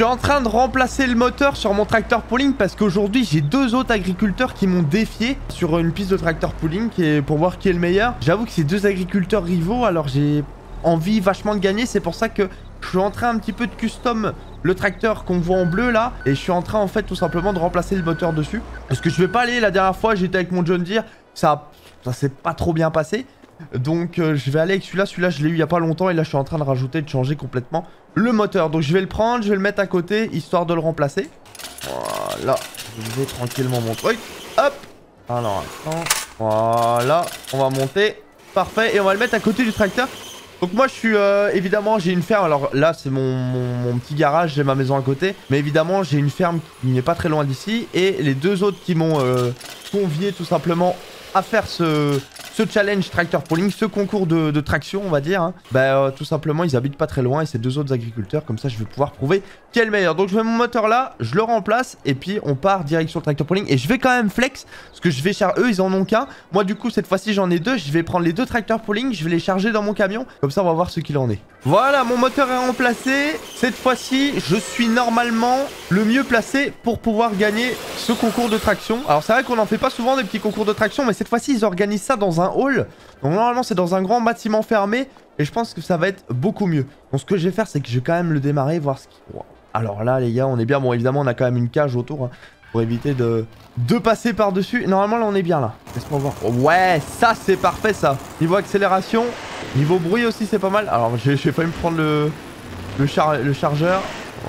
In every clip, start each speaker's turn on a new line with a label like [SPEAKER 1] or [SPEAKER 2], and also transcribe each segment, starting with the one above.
[SPEAKER 1] suis en train de remplacer le moteur sur mon tracteur pulling parce qu'aujourd'hui j'ai deux autres agriculteurs qui m'ont défié sur une piste de tracteur pulling pour voir qui est le meilleur. J'avoue que c'est deux agriculteurs rivaux, alors j'ai envie vachement de gagner. C'est pour ça que je suis en train un petit peu de custom le tracteur qu'on voit en bleu là. Et je suis en train en fait tout simplement de remplacer le moteur dessus. Parce que je vais pas aller, la dernière fois j'étais avec mon John Deere, ça s'est pas trop bien passé. Donc je vais aller avec celui-là. Celui-là je l'ai eu il y a pas longtemps et là je suis en train de rajouter, de changer complètement le moteur. Donc je vais le prendre, je vais le mettre à côté histoire de le remplacer. Voilà, je vais tranquillement mon truc. Hop. Alors attends. Voilà, on va monter. Parfait, et on va le mettre à côté du tracteur. Donc moi je suis évidemment j'ai une ferme. Alors là c'est mon petit garage, j'ai ma maison à côté. Mais évidemment j'ai une ferme qui n'est pas très loin d'ici. Et les deux autres qui m'ont convié tout simplement à faire ce challenge tracteur pulling, ce concours de traction on va dire hein. Bah tout simplement ils habitent pas très loin et c'est deux autres agriculteurs. Comme ça je vais pouvoir prouver qui est le meilleur. Donc je mets mon moteur là, je le remplace et puis on part direction tracteur pulling. Et je vais quand même flex parce que je vais charger, eux ils en ont qu'un. Moi du coup cette fois-ci j'en ai deux. Je vais prendre les deux tracteurs pulling, je vais les charger dans mon camion. Comme ça on va voir ce qu'il en est. Voilà, mon moteur est remplacé. Cette fois-ci je suis normalement le mieux placé pour pouvoir gagner ce concours de traction. Alors c'est vrai qu'on en fait pas souvent des petits concours de traction, mais cette fois-ci ils organisent ça dans un hall. Donc normalement c'est dans un grand bâtiment fermé. Et je pense que ça va être beaucoup mieux. Donc ce que je vais faire c'est que je vais quand même le démarrer, voir ce qu'il... Wow. Alors là les gars on est bien. Bon évidemment on a quand même une cage autour hein, pour éviter de passer par dessus. Normalement là on est bien là. Laisse-moi voir. Ouais, ça c'est parfait ça. Niveau accélération, niveau bruit aussi c'est pas mal. Alors j'ai failli me prendre le chargeur.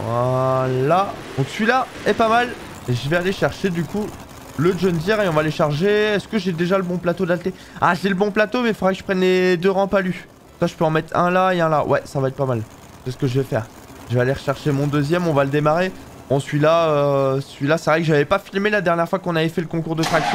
[SPEAKER 1] Voilà. Donc celui-là est pas mal. Et je vais aller chercher du coup le John Deere et on va les charger. Est-ce que j'ai déjà le bon plateau d'alté? Ah j'ai le bon plateau mais il faudrait que je prenne les deux rampes alu. Ça je peux en mettre un là et un là. Ouais ça va être pas mal. C'est ce que je vais faire. Je vais aller rechercher mon deuxième, on va le démarrer. Bon celui-là c'est vrai que j'avais pas filmé la dernière fois qu'on avait fait le concours de traction.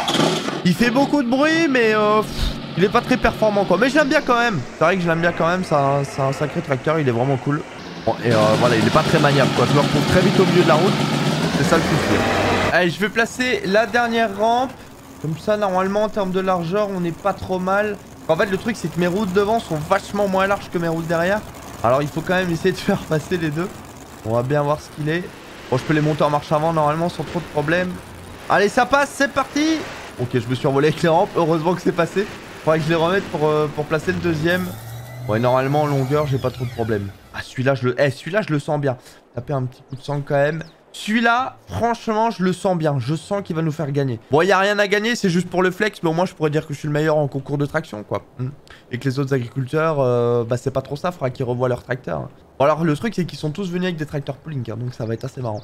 [SPEAKER 1] Il fait beaucoup de bruit mais il est pas très performant quoi. Mais je l'aime bien quand même. C'est vrai que je l'aime bien quand même, c'est un sacré tracteur, il est vraiment cool. Bon et voilà, il est pas très maniable quoi. Je me retrouve très vite au milieu de la route. C'est ça le souci. Allez, je vais placer la dernière rampe. Comme ça normalement en termes de largeur on n'est pas trop mal. En fait le truc c'est que mes roues devant sont vachement moins larges que mes roues derrière. Alors il faut quand même essayer de faire passer les deux. On va bien voir ce qu'il est. Bon je peux les monter en marche avant normalement sans trop de problèmes. Allez ça passe, c'est parti. Ok je me suis envolé avec les rampes, heureusement que c'est passé. Faudrait que je les remette pour placer le deuxième. Ouais normalement en longueur j'ai pas trop de problèmes. Ah celui-là je le sens bien. Taper un petit coup de sang quand même. Celui-là, franchement, je le sens bien. Je sens qu'il va nous faire gagner. Bon, il n'y a rien à gagner, c'est juste pour le flex. Mais au moins, je pourrais dire que je suis le meilleur en concours de traction, quoi. Et que les autres agriculteurs, bah, c'est pas trop ça. Faudra qu'ils revoient leur tracteur. Bon, alors, le truc, c'est qu'ils sont tous venus avec des tracteurs pulling. Hein, donc, ça va être assez marrant.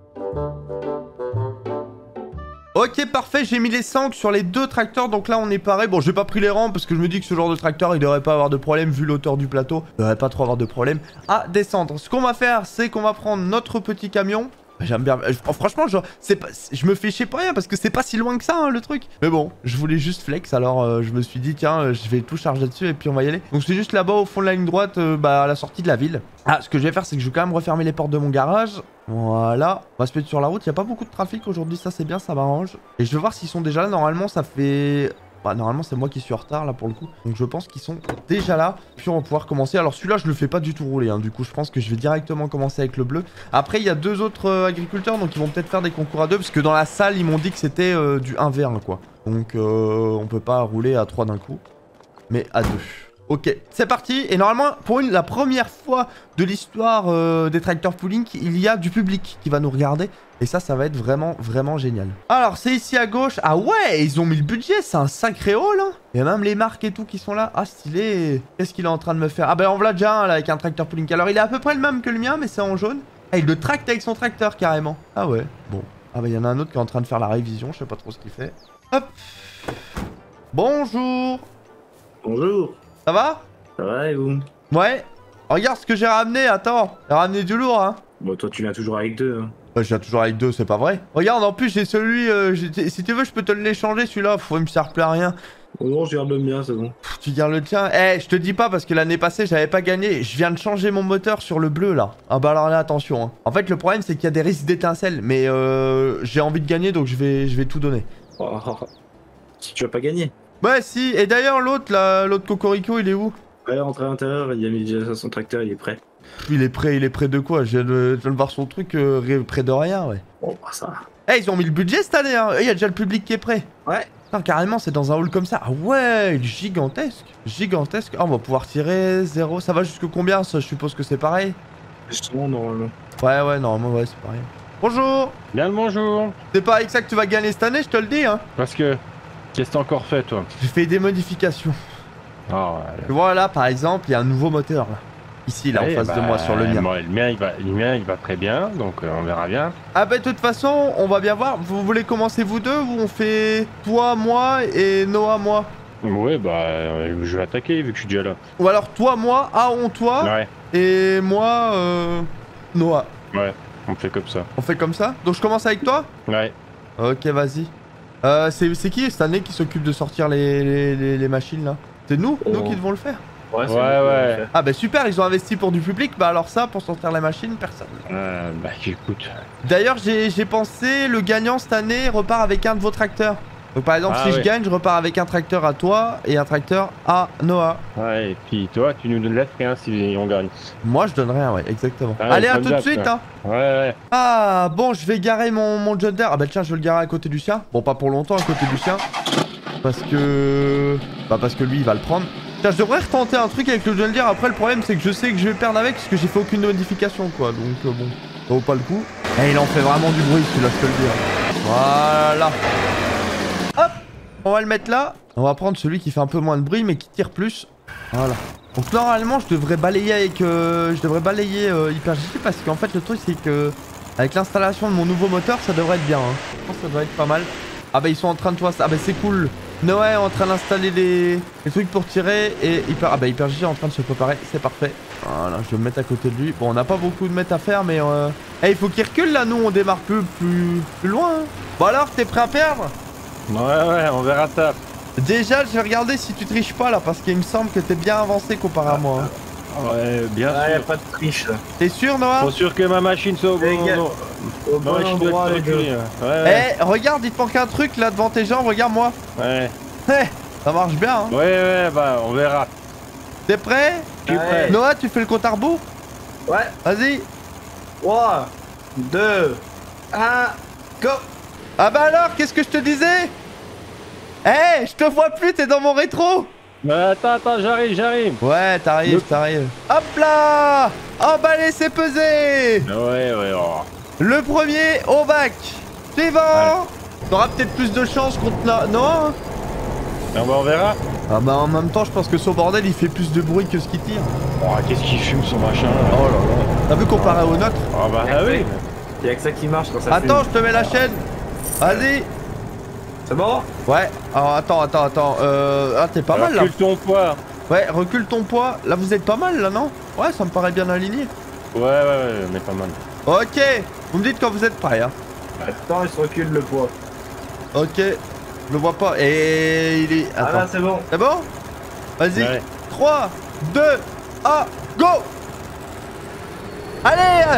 [SPEAKER 1] Ok, parfait. J'ai mis les sangles sur les deux tracteurs. Donc là, on est pareil. Bon, j'ai pas pris les rampes parce que je me dis que ce genre de tracteur, il devrait pas avoir de problème. Vu l'auteur du plateau, il devrait pas trop avoir de problème à descendre. Ce qu'on va faire, c'est qu'on va prendre notre petit camion. J'aime bien. Franchement, je me fais chier pour rien parce que c'est pas si loin que ça, hein, le truc. Mais bon, je voulais juste flex. Alors, je me suis dit, tiens, je vais tout charger dessus et puis on va y aller. Donc, c'est juste là-bas au fond de la ligne droite, à la sortie de la ville. Ah, ce que je vais faire, c'est que je vais quand même refermer les portes de mon garage. Voilà. On va se mettre sur la route. Il n'y a pas beaucoup de trafic aujourd'hui. Ça, c'est bien. Ça m'arrange. Et je vais voir s'ils sont déjà là. Normalement, ça fait... Bah, normalement, c'est moi qui suis en retard là pour le coup. Donc, je pense qu'ils sont déjà là. Puis, on va pouvoir commencer. Alors, celui-là, je le fais pas du tout rouler. Hein. Du coup, je pense que je vais directement commencer avec le bleu. Après, il y a deux autres agriculteurs. Donc, ils vont peut-être faire des concours à deux. Parce que dans la salle, ils m'ont dit que c'était du 1v1 quoi. Donc, on peut pas rouler à 3 d'un coup. Mais à 2. Ok, c'est parti. Et normalement, pour la première fois de l'histoire des tracteurs pulling, il y a du public qui va nous regarder. Et ça va être vraiment, vraiment génial. Alors, c'est ici à gauche. Ah ouais, ils ont mis le budget. C'est un sacré hall. Hein. Il y a même les marques et tout qui sont là. Ah, stylé. Qu'est-ce qu'il est en train de me faire? Ah ben, on l'a déjà un là avec un tracteur pulling. Alors, il est à peu près le même que le mien, mais c'est en jaune. Ah, il le tracte avec son tracteur carrément. Ah ouais, bon. Ah bah, il y en a un autre qui est en train de faire la révision. Je sais pas trop ce qu'il fait. Hop. Bonjour.
[SPEAKER 2] Bonjour.
[SPEAKER 1] Ça va?
[SPEAKER 2] Ça va et vous?
[SPEAKER 1] Ouais. Regarde ce que j'ai ramené, attends. J'ai ramené du lourd, hein.
[SPEAKER 2] Bon, toi, tu l'as toujours avec deux. Hein.
[SPEAKER 1] Ouais, j'ai toujours avec deux, c'est pas vrai. Regarde, en plus, j'ai celui... si tu veux, je peux te l'échanger, celui-là. Il me sert plus à rien.
[SPEAKER 2] Oh non, je garde le mien, c'est bon.
[SPEAKER 1] Tu gardes le tien? Eh, je te dis pas, parce que l'année passée, j'avais pas gagné. Je viens de changer mon moteur sur le bleu, là. Ah bah alors là, attention. Hein. En fait, le problème, c'est qu'il y a des risques d'étincelles. Mais j'ai envie de gagner, donc je vais tout donner.
[SPEAKER 2] Oh, si tu vas pas gagner.
[SPEAKER 1] Ouais, si. Et d'ailleurs, l'autre, là, l'autre Cocorico, il est où?
[SPEAKER 2] Ouais, rentré à l'intérieur, il a mis déjà son tracteur, il est prêt.
[SPEAKER 1] Il est prêt de quoi? Je viens de voir son truc près de rien, ouais.
[SPEAKER 2] Bon, bah ça.
[SPEAKER 1] Eh, ils ont mis le budget cette année, hein. Il y a déjà le public qui est prêt.
[SPEAKER 2] Ouais.
[SPEAKER 1] Putain, carrément, c'est dans un hall comme ça. Ah ouais, il est gigantesque. Gigantesque. Ah, on va pouvoir tirer 0. Ça va jusque combien, ça? Je suppose que c'est pareil.
[SPEAKER 2] Justement, normalement.
[SPEAKER 1] Ouais, normalement, ouais, c'est pareil. Bonjour.
[SPEAKER 3] Bien le bonjour.
[SPEAKER 1] C'est pas avec ça que tu vas gagner cette année, je te le dis, hein.
[SPEAKER 3] Parce que... Qu'est-ce que t'as encore fait, toi?
[SPEAKER 1] J'ai fait des modifications.
[SPEAKER 3] Ah ouais.
[SPEAKER 1] Tu vois, là, par exemple, il y a un nouveau moteur, là. Ici, là, en face de moi, sur le mien.
[SPEAKER 3] Le mien, il va très bien, donc on verra bien.
[SPEAKER 1] Ah bah, de toute façon, on va bien voir. Vous voulez commencer vous deux ou on fait toi, moi et Noah, moi?
[SPEAKER 3] Ouais, bah, je vais attaquer vu que je suis déjà là.
[SPEAKER 1] Ou alors toi, moi, Aaron, toi,
[SPEAKER 3] Ouais,
[SPEAKER 1] et moi, Noah.
[SPEAKER 3] ouais, on fait comme ça.
[SPEAKER 1] On fait comme ça? Donc je commence avec toi?
[SPEAKER 3] Ouais.
[SPEAKER 1] Ok, vas-y. C'est qui cette année qui s'occupe de sortir les machines là? C'est nous? Nous qui devons le faire?
[SPEAKER 2] Ouais,
[SPEAKER 3] Ouais.
[SPEAKER 1] Ah bah super, ils ont investi pour du public, bah alors ça, pour sortir les machines, personne.
[SPEAKER 3] Bah, écoute.
[SPEAKER 1] D'ailleurs, j'ai pensé, le gagnant cette année repart avec un de vos tracteurs. Donc par exemple,
[SPEAKER 3] Ah,
[SPEAKER 1] si je
[SPEAKER 3] ouais.
[SPEAKER 1] gagne, je repars avec un tracteur à toi et un tracteur à Noah.
[SPEAKER 3] Ouais, et puis toi, tu nous laisses rien si on gagne.
[SPEAKER 1] Moi, je donne rien, ouais, exactement.
[SPEAKER 3] Ah,
[SPEAKER 1] Allez, à
[SPEAKER 3] comme
[SPEAKER 1] tout de
[SPEAKER 3] d'hab,
[SPEAKER 1] suite,
[SPEAKER 3] quoi.
[SPEAKER 1] hein.
[SPEAKER 3] Ouais.
[SPEAKER 1] Ah, bon, je vais garer mon John Deere. Ah bah tiens, je vais le garer à côté du sien. Bon, pas pour longtemps à côté du sien. Parce que... Bah parce que lui, il va le prendre. Tiens, je devrais retenter un truc avec le John Deere. Après, le problème, c'est que je sais que je vais perdre avec parce que j'ai fait aucune modification, quoi. Donc, bon, ça vaut pas le coup. Et il en fait vraiment du bruit, celui-là, je te le dis. Hein. Voilà. Hop, on va le mettre là. On va prendre celui qui fait un peu moins de bruit, mais qui tire plus. Voilà. Donc normalement je devrais balayer avec Hyper GG parce qu'en fait le truc c'est que avec l'installation de mon nouveau moteur ça devrait être bien hein. Je pense que ça devrait être pas mal. Ah bah ils sont en train de toi ça. Ah bah c'est cool. Noah est en train d'installer les trucs pour tirer et Hyper GG est en train de se préparer, c'est parfait. Voilà, je vais me mettre à côté de lui. Bon on n'a pas beaucoup de mètres à faire mais il faut qu'il recule là, nous on démarre plus loin hein. Bon alors t'es prêt à perdre?
[SPEAKER 3] Ouais, on verra ça.
[SPEAKER 1] Déjà je vais regarder si tu triches pas là parce qu'il me semble que t'es bien avancé comparé à moi hein.
[SPEAKER 3] Ouais, bien
[SPEAKER 2] Ah, y'a
[SPEAKER 3] sûr.
[SPEAKER 2] pas de triche là.
[SPEAKER 1] T'es sûr Noah?
[SPEAKER 3] Faut sûr que ma machine soit au
[SPEAKER 2] Les
[SPEAKER 3] bon
[SPEAKER 2] gars,
[SPEAKER 3] endroit.
[SPEAKER 2] Au bon
[SPEAKER 3] Ma machine doit
[SPEAKER 2] endroit,
[SPEAKER 3] être
[SPEAKER 2] les gars.
[SPEAKER 3] reculée, ouais.
[SPEAKER 1] Eh, regarde, il te manque un truc là devant tes jambes, regarde-moi.
[SPEAKER 3] Ouais.
[SPEAKER 1] Eh, ça marche bien, hein.
[SPEAKER 3] Ouais, bah, on verra.
[SPEAKER 1] T'es prêt?
[SPEAKER 3] Je suis prêt.
[SPEAKER 1] Noah, tu fais le compte à rebours?
[SPEAKER 2] Ouais.
[SPEAKER 1] Vas-y.
[SPEAKER 2] 3, 2, 1, go.
[SPEAKER 1] Ah bah alors, qu'est-ce que je te disais? Eh, je te vois plus, t'es dans mon rétro.
[SPEAKER 3] Attends, j'arrive.
[SPEAKER 1] Ouais, t'arrives. Hop là. Emballé, c'est pesé.
[SPEAKER 3] Ouais, oh.
[SPEAKER 1] Le premier au bac. Suivant. T'auras peut-être plus de chance contre la... Non?
[SPEAKER 3] Ah bah, on verra.
[SPEAKER 1] Ah bah en même temps, je pense que ce bordel, il fait plus de bruit que ce qu'il tire.
[SPEAKER 3] Oh, qu'est-ce qu'il fume son machin là.
[SPEAKER 1] Oh là là. T'as vu comparé au nôtre?
[SPEAKER 3] Oh bah, ah oui.
[SPEAKER 2] Y'a que ça qui marche quand ça
[SPEAKER 1] Attends,
[SPEAKER 2] fume.
[SPEAKER 1] je te mets la chaîne. Vas-y.
[SPEAKER 2] C'est bon?
[SPEAKER 1] Ouais. Alors attends. Ah, t'es pas mal là.
[SPEAKER 3] Recule ton poids.
[SPEAKER 1] Ouais, recule ton poids. Là, vous êtes pas mal là, non? Ouais, ça me paraît bien aligné.
[SPEAKER 3] Ouais, on est pas mal.
[SPEAKER 1] Ok. Vous me dites quand vous êtes prêts, hein.
[SPEAKER 2] Attends, il se recule le poids.
[SPEAKER 1] Ok. Je le vois pas. Et il est...
[SPEAKER 2] Ah
[SPEAKER 1] Attends.
[SPEAKER 2] là, c'est bon.
[SPEAKER 1] C'est bon? Vas-y.
[SPEAKER 3] Ouais.
[SPEAKER 1] 3, 2, 1, go! Allez!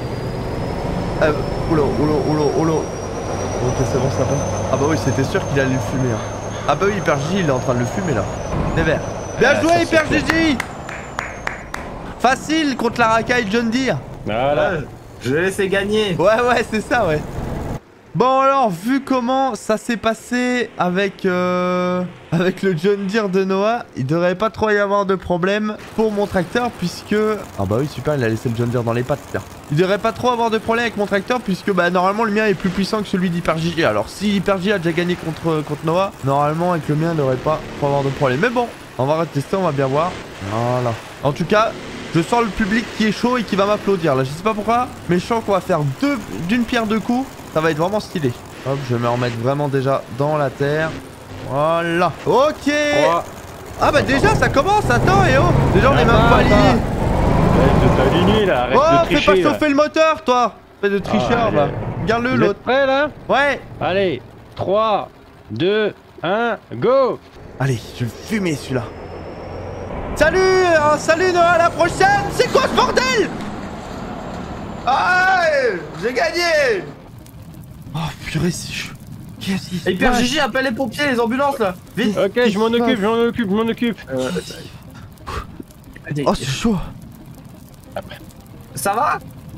[SPEAKER 1] Oula. Ok, c'est bon, ça va. Ah bah oui, c'était sûr qu'il allait le fumer. Hein. Ah bah oui, Hyper GG, il est en train de le fumer là. C'est vert. Bien joué,
[SPEAKER 3] ça,
[SPEAKER 1] Hyper
[SPEAKER 3] c'est
[SPEAKER 1] GG! Facile contre la racaille John Deere.
[SPEAKER 3] Voilà.
[SPEAKER 2] Ouais, je l'ai laissé gagner.
[SPEAKER 1] Ouais, c'est ça, ouais. Bon alors, vu comment ça s'est passé avec le John Deere de Noah, il devrait pas trop y avoir de problème pour mon tracteur puisque... Ah bah oui, super, il a laissé le John Deere dans les pattes, là. Il devrait pas trop avoir de problème avec mon tracteur puisque bah normalement le mien est plus puissant que celui d'Hyper GG. Alors si Hyper GG a déjà gagné contre Noah, normalement avec le mien il devrait pas trop avoir de problème. Mais bon, on va retester, on va bien voir. Voilà. En tout cas... Je sens le public qui est chaud et qui va m'applaudir là, je sais pas pourquoi, mais je sens qu'on va faire d'une pierre deux coups, ça va être vraiment stylé. Hop, je vais me remettre vraiment déjà dans la terre. Voilà. Ok. Ah bah déjà ça commence, attends et oh. Déjà on est même pas alignés.
[SPEAKER 3] Arrête de t'aligner là, arrête
[SPEAKER 1] Oh,
[SPEAKER 3] de
[SPEAKER 1] fais
[SPEAKER 3] tricher.
[SPEAKER 1] pas chauffer le moteur toi. Fais de tricheur
[SPEAKER 3] allez.
[SPEAKER 1] là. Regarde-le
[SPEAKER 3] Vous
[SPEAKER 1] l'autre.
[SPEAKER 3] êtes prêts là?
[SPEAKER 1] Ouais.
[SPEAKER 3] Allez, 3, 2, 1, go!
[SPEAKER 1] Allez, je vais le fumer celui-là. Salut Noah, à la prochaine. C'est quoi ce bordel? Ah, j'ai gagné. Oh purée, c'est chaud. Qu'est-ce qui se
[SPEAKER 2] Hyper
[SPEAKER 1] passe?
[SPEAKER 2] GG, appelle les pompiers, les ambulances là. Vite.
[SPEAKER 3] Ok, je m'en occupe.
[SPEAKER 1] Oh, c'est chaud.
[SPEAKER 2] Ça va?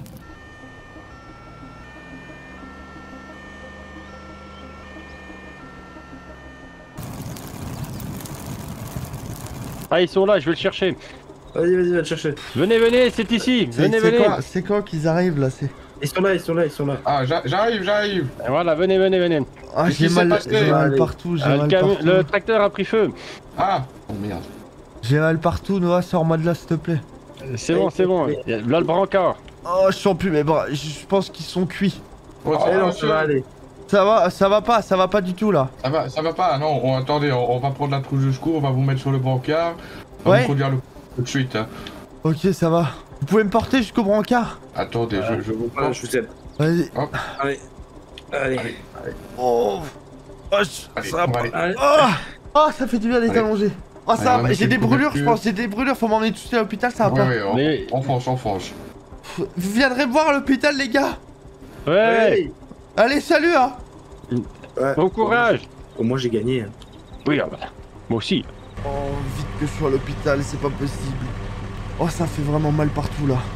[SPEAKER 3] Ah, ils sont là, je vais le chercher.
[SPEAKER 2] Vas-y, vas-y, va te chercher.
[SPEAKER 3] Venez, venez, c'est ici. Venez, venez.
[SPEAKER 1] C'est quoi qu'ils arrivent là?
[SPEAKER 2] Ils sont là, ils sont là, ils sont là.
[SPEAKER 4] Ah, j'arrive.
[SPEAKER 3] Et voilà, venez, venez, venez.
[SPEAKER 1] Ah,
[SPEAKER 4] Qu'est-ce
[SPEAKER 1] j'ai
[SPEAKER 4] qui s'est
[SPEAKER 1] mal,
[SPEAKER 4] passé?
[SPEAKER 1] j'ai mal
[SPEAKER 2] Allez.
[SPEAKER 1] partout, j'ai
[SPEAKER 3] Le,
[SPEAKER 1] mal
[SPEAKER 3] camion-
[SPEAKER 1] partout.
[SPEAKER 3] le tracteur a pris feu.
[SPEAKER 4] Ah, oh merde.
[SPEAKER 1] J'ai mal partout, Noah, sors-moi de là s'il te plaît.
[SPEAKER 3] C'est bon, c'est bon. Il y a là le brancard.
[SPEAKER 1] Oh, je sens plus mes bras, je pense qu'ils sont cuits.
[SPEAKER 4] Oh,
[SPEAKER 2] Allez, non, ça
[SPEAKER 4] monsieur,
[SPEAKER 2] va aller.
[SPEAKER 1] Ça va pas du tout là.
[SPEAKER 4] ça va pas, non, attendez, on va prendre la trousse de secours, on va vous mettre sur le brancard. On va
[SPEAKER 1] Ouais.
[SPEAKER 4] vous conduire tout de suite. Hein.
[SPEAKER 1] Ok, ça va. Vous pouvez me porter jusqu'au brancard?
[SPEAKER 4] Attendez, je vous
[SPEAKER 2] Voilà,
[SPEAKER 4] prends.
[SPEAKER 2] je vous aide.
[SPEAKER 1] Vas-y.
[SPEAKER 2] Allez. Allez.
[SPEAKER 1] Oh,
[SPEAKER 4] Allez,
[SPEAKER 1] ça
[SPEAKER 4] on va aller.
[SPEAKER 2] Allez.
[SPEAKER 1] Oh, ça fait du bien d'être
[SPEAKER 4] Allez.
[SPEAKER 1] allongé. Oh,
[SPEAKER 4] Allez,
[SPEAKER 1] ça
[SPEAKER 4] on
[SPEAKER 1] va,
[SPEAKER 4] va
[SPEAKER 1] j'ai des
[SPEAKER 4] mettre une
[SPEAKER 1] brûlures, je
[SPEAKER 4] couverture.
[SPEAKER 1] pense, j'ai des brûlures, faut m'emmener tout de suite à l'hôpital, ça va
[SPEAKER 4] Ouais,
[SPEAKER 1] pas.
[SPEAKER 4] ouais,
[SPEAKER 3] Mais-
[SPEAKER 4] on fonce.
[SPEAKER 1] Vous viendrez me voir à l'hôpital, les gars.
[SPEAKER 3] Ouais.
[SPEAKER 1] Allez, salut, hein.
[SPEAKER 2] Ouais.
[SPEAKER 3] Bon courage.
[SPEAKER 2] Au moins, j'ai gagné. Hein.
[SPEAKER 3] Oui, ah bah, moi aussi.
[SPEAKER 1] Oh, vite que je sois à l'hôpital, c'est pas possible. Oh, ça fait vraiment mal partout là.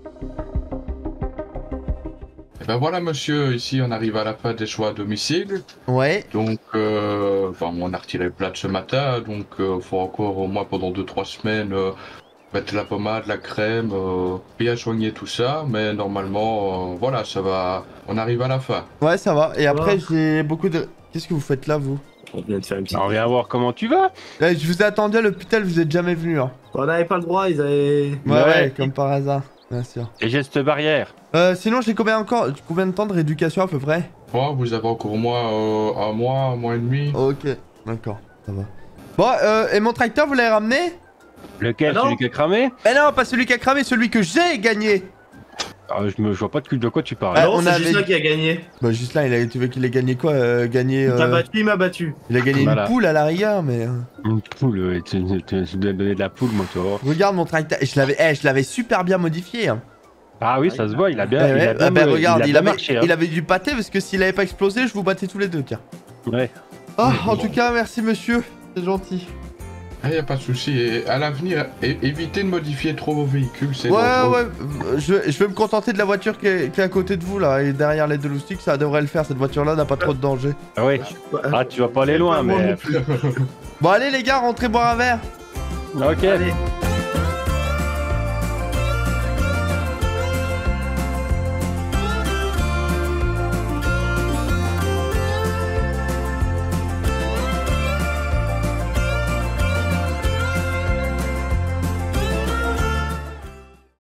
[SPEAKER 4] Et ben voilà, monsieur, ici on arrive à la fin des choix à domicile.
[SPEAKER 1] Ouais.
[SPEAKER 4] Donc, on a retiré plate ce matin, donc faut encore au moins pendant 2-3 semaines mettre la pommade, la crème, bien soigner tout ça. Mais normalement, voilà, ça va. On arrive à la fin.
[SPEAKER 1] Ouais, ça va. Et après,
[SPEAKER 2] va.
[SPEAKER 1] j'ai beaucoup de... Qu'est-ce que vous faites là, vous?
[SPEAKER 2] On vient de faire une petite.
[SPEAKER 3] On vient voir comment tu vas.
[SPEAKER 1] Je vous ai attendu à l'hôpital, vous êtes jamais venu, hein.
[SPEAKER 2] On n'avait pas le droit, ils avaient.
[SPEAKER 1] Ouais, comme par hasard. Bien sûr.
[SPEAKER 3] Les gestes barrières.
[SPEAKER 1] Sinon, j'ai combien de temps de rééducation à peu près?
[SPEAKER 4] Bon, vous avez encore au moins un mois et demi.
[SPEAKER 1] Ok, d'accord, ça va. Bon, et mon tracteur, vous l'avez ramené?
[SPEAKER 3] Lequel?
[SPEAKER 2] Ah non.
[SPEAKER 3] Celui qui a cramé?
[SPEAKER 1] Mais non, pas celui qui a cramé, celui que j'ai gagné.
[SPEAKER 3] Je vois pas de quoi tu parles.
[SPEAKER 1] Ouais,
[SPEAKER 2] non,
[SPEAKER 1] on
[SPEAKER 2] c'est
[SPEAKER 1] avait-
[SPEAKER 2] Gislain qui a gagné.
[SPEAKER 1] Bah, juste là, tu veux qu'il ait gagné quoi? Gagné.
[SPEAKER 2] Il t'a battu, il m'a battu.
[SPEAKER 1] Il a gagné
[SPEAKER 3] Voilà.
[SPEAKER 1] une poule à la rigueur, mais.
[SPEAKER 3] Une poule, tu dois donner de la poule, moi, toi.
[SPEAKER 1] Regarde mon tracteur, je l'avais super bien modifié. Hein.
[SPEAKER 3] Ah oui, ça se voit, il a bien,
[SPEAKER 1] Eh ouais,
[SPEAKER 3] il a bien,
[SPEAKER 1] regarde,
[SPEAKER 3] il a
[SPEAKER 1] il
[SPEAKER 3] bien
[SPEAKER 1] avait,
[SPEAKER 3] marché. Hein.
[SPEAKER 1] il avait du pâté parce que s'il avait pas explosé, je vous battais tous les deux, tiens.
[SPEAKER 3] Ouais.
[SPEAKER 1] Ah, en tout cas, merci monsieur, c'est gentil.
[SPEAKER 4] Il n'y a pas de souci. Et à l'avenir, évitez de modifier trop vos véhicules. C'est
[SPEAKER 1] Ouais,
[SPEAKER 4] dangereux.
[SPEAKER 1] ouais, je vais me contenter de la voiture qui est à côté de vous là, et derrière les deux loustiques, ça devrait le faire, cette voiture-là n'a pas trop de danger.
[SPEAKER 3] Ah ouais. Ah, tu vas pas aller loin, mais.
[SPEAKER 1] Bon, allez les gars, rentrez boire un verre.
[SPEAKER 3] Ok.
[SPEAKER 2] Allez.